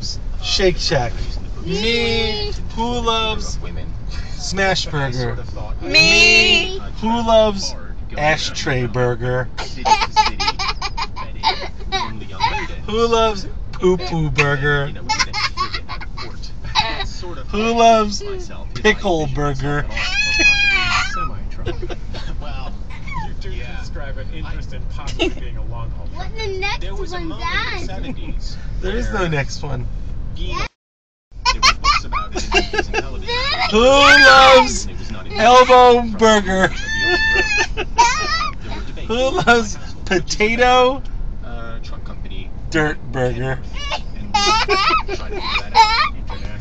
loves Shake Shack? Me. Who loves Smash Burger? Me. Who loves Ashtray Burger? Who loves Poo Poo Burger? Who loves Pickle Burger? Well, you do describe an interest in possibly being a long haul. What the next There was a one's moment in the on? 70s. There is no next one. There were books about it in movies and television. Who loves Elbow Burger? Who loves Potato Truck company. Dirt Burger? And tried to figure that out.